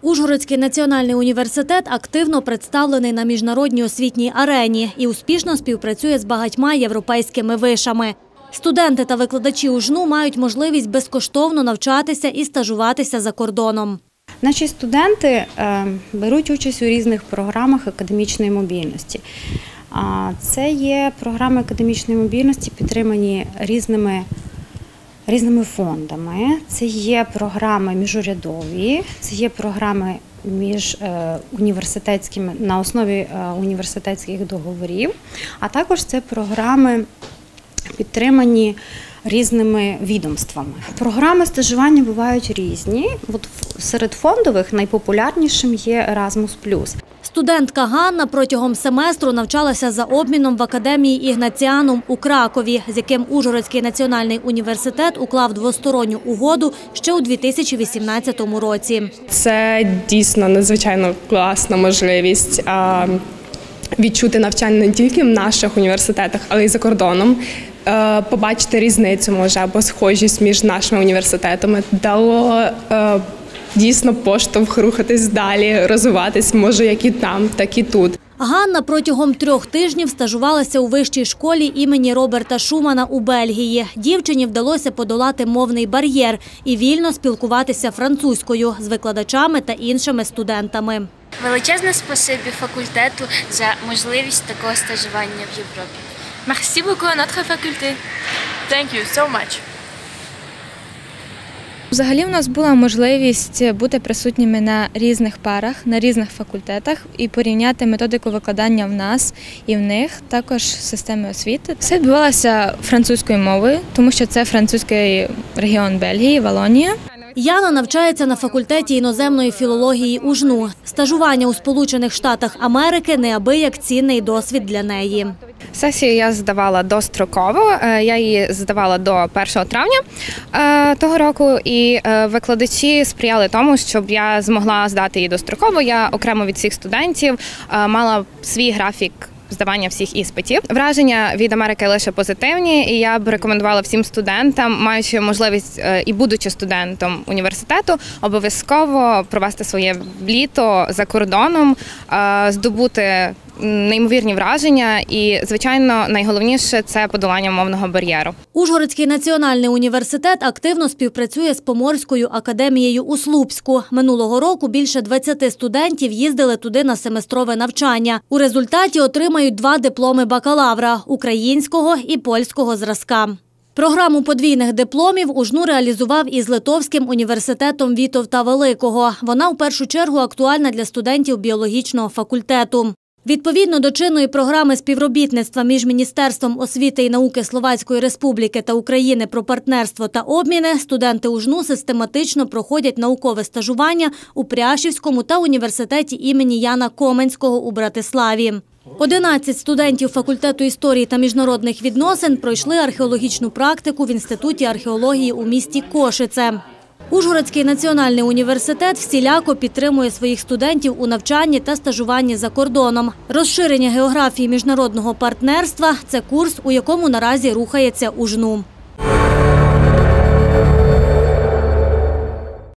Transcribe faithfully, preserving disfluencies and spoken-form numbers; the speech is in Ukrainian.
Ужгородський національний університет активно представлений на міжнародній освітній арені і успішно співпрацює з багатьма європейськими вишами. Студенти та викладачі УжНУ мають можливість безкоштовно навчатися і стажуватися за кордоном. Наші студенти беруть участь у різних програмах академічної мобільності. Це є програми академічної мобільності, підтримані різними різними фондами. Це є програми міжурядові, це є програми між університетськими, на основі університетських договорів, а також це програми, підтримані різними відомствами. Програми стажування бувають різні. От серед фондових найпопулярнішим є Еразмус плюс. Студентка Ганна протягом семестру навчалася за обміном в академії Ігнаціанум у Кракові, з яким Ужгородський національний університет уклав двосторонню угоду ще у дві тисячі вісімнадцятому році. Це дійсно надзвичайно класна можливість відчути навчання не тільки в наших університетах, але й за кордоном. Побачити різницю, може, або схожість між нашими університетами, дало дійсно поштовх рухатись далі, розвиватись, може, як і там, так і тут. Ганна протягом трьох тижнів стажувалася у вищій школі імені Роберта Шумана у Бельгії. Дівчині вдалося подолати мовний бар'єр і вільно спілкуватися французькою з викладачами та іншими студентами. Величезне спасибі факультету за можливість такого стажування в Європі. Merci beaucoup à notre faculté. Thank you so much. Взагалі у нас була можливість бути присутніми на різних парах, на різних факультетах і порівняти методику викладання в нас і в них, також системи освіти. Все відбувалося французькою мовою, тому що це французький регіон Бельгії, Валонія. Яна навчається на факультеті іноземної філології УжНУ. Стажування у Сполучених Штатах Америки – неабияк цінний досвід для неї. Сесію я здавала достроково, я її здавала до першого травня того року, і викладачі сприяли тому, щоб я змогла здати її достроково. Я окремо від всіх студентів мала свій графік здавання всіх іспитів. Враження від Америки лише позитивні, і я б рекомендувала всім студентам, маючи можливість і будучи студентом університету, обов'язково провести своє літо за кордоном, здобути неймовірні враження і, звичайно, найголовніше – це подолання мовного бар'єру. Ужгородський національний університет активно співпрацює з Поморською академією у Слупську. Минулого року більше двадцяти студентів їздили туди на семестрове навчання. У результаті отримають два дипломи бакалавра – українського і польського зразка. Програму подвійних дипломів УжНУ реалізував із Литовським університетом Вітовта Великого. Вона в першу чергу актуальна для студентів біологічного факультету. Відповідно до чинної програми співробітництва між Міністерством освіти і науки Словацької Республіки та України про партнерство та обміни, студенти УжНУ систематично проходять наукове стажування у Пряшівському та університеті імені Яна Коменського у Братиславі. одинадцять студентів факультету історії та міжнародних відносин пройшли археологічну практику в Інституті археології у місті Кошице. Ужгородський національний університет всіляко підтримує своїх студентів у навчанні та стажуванні за кордоном. Розширення географії міжнародного партнерства – це курс, у якому наразі рухається УжНУ.